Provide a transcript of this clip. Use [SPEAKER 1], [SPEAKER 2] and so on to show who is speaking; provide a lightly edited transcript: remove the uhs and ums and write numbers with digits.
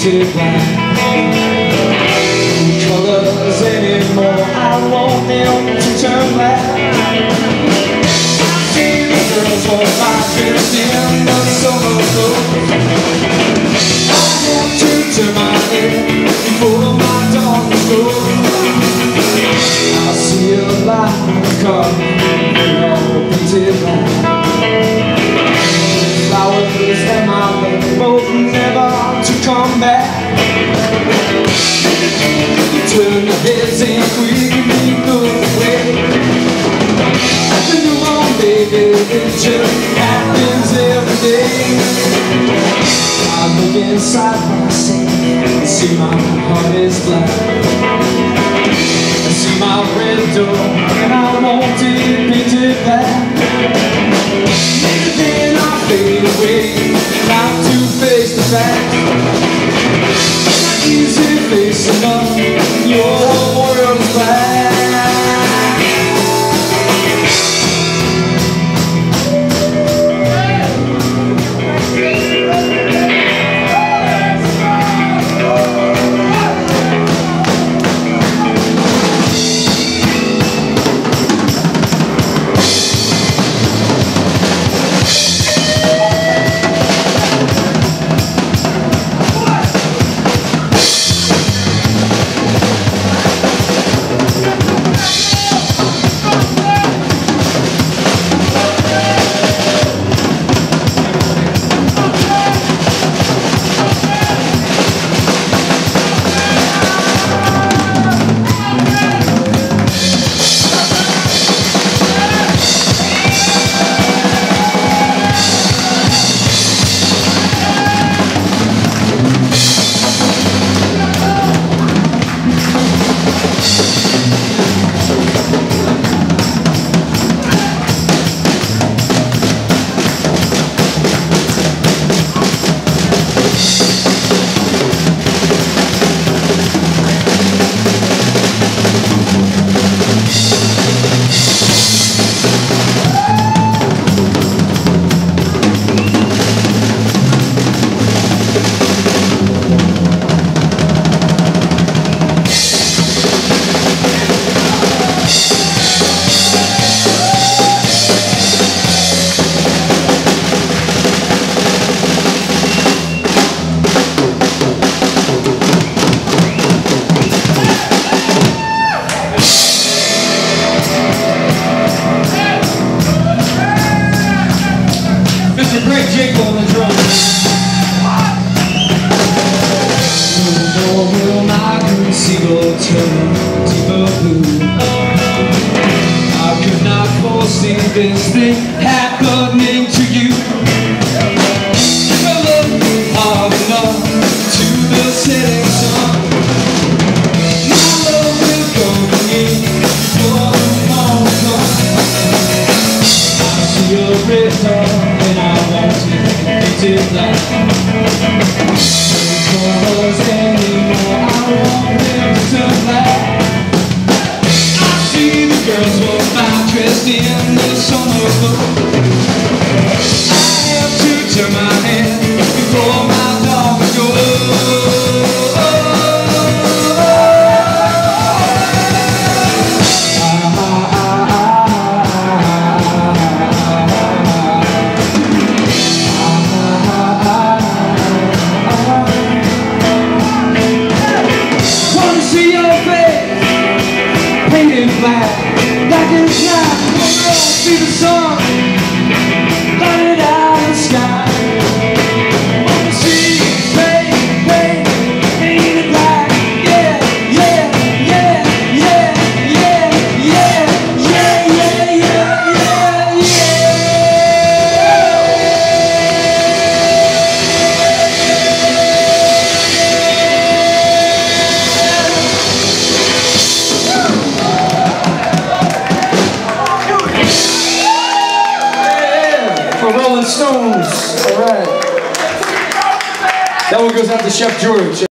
[SPEAKER 1] painted black. No colors anymore, I want them to turn black. See the girls walk by dressed in the summer clothes. I have to turn my head before my darkness goes. I see a light car, all painted black. Flowers and my love both never to come back. Turn your heads and quickly look away. Come on, baby, it just happens every day. I look inside myself and see my heart is black. I see my red door and I want it painted black. Then I fade away, not to face the facts. Not easy facing up, your whole world is black. Great Jake on the drums. No more will my green seagull turn deeper blue. I could not foresee this thing happening to you. Never looked hard enough to the setting sun. My love will come in before the morning comes. I see a red dawn. Black. No colors anymore, I want them to turn black. I see the girls walk by dressed in the summer clothes. I have to turn my head before my dog goes. Black and black, see the sun light out the sky. On the sea, painted black. Yeah, yeah, yeah, yeah, yeah, yeah, yeah, yeah, yeah, Rolling Stones. All right. That one goes out to Chef George.